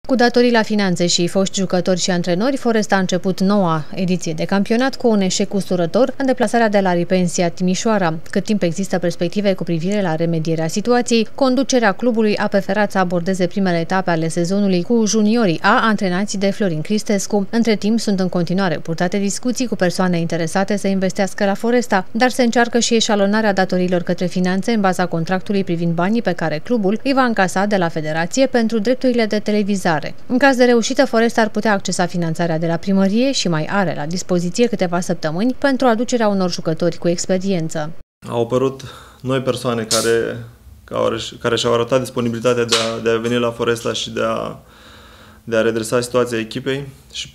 Cu datorii la finanțe și foști jucători și antrenori, Foresta a început noua ediție de campionat cu un eșec usturător în deplasarea de la Ripensia Timișoara. Cât timp există perspective cu privire la remedierea situației, conducerea clubului a preferat să abordeze primele etape ale sezonului cu juniorii A, antrenați de Florin Cristescu. Între timp, sunt în continuare purtate discuții cu persoane interesate să investească la Foresta, dar se încearcă și eșalonarea datoriilor către finanțe în baza contractului privind banii pe care clubul îi va încasa de la Federație pentru drepturile de televizare. În caz de reușită, Foresta ar putea accesa finanțarea de la primărie și mai are la dispoziție câteva săptămâni pentru aducerea unor jucători cu experiență. Au apărut noi persoane care și-au arătat disponibilitatea de a veni la Foresta și de a redresa situația echipei și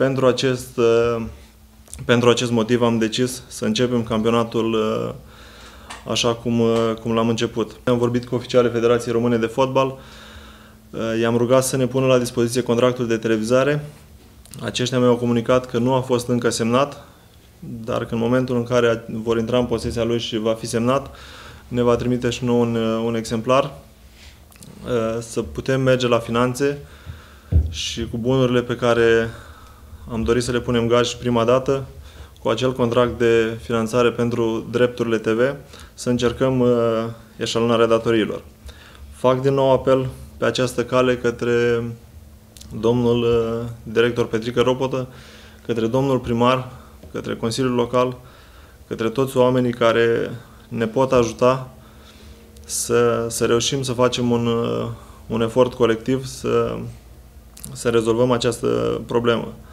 pentru acest motiv am decis să începem campionatul așa cum l-am început. Am vorbit cu oficialii Federației Române de Fotbal. I-am rugat să ne pună la dispoziție contractul de televizare. Aceștia mi-au comunicat că nu a fost încă semnat, dar că în momentul în care vor intra în posesia lui și va fi semnat, ne va trimite și nouă un exemplar să putem merge la finanțe și cu bunurile pe care am dorit să le punem gaj prima dată, cu acel contract de finanțare pentru drepturile TV, să încercăm eșalonarea datoriilor. Fac din nou apel pe această cale către domnul director Petrică Ropotă, către domnul primar, către Consiliul Local, către toți oamenii care ne pot ajuta să reușim să facem un efort colectiv să rezolvăm această problemă.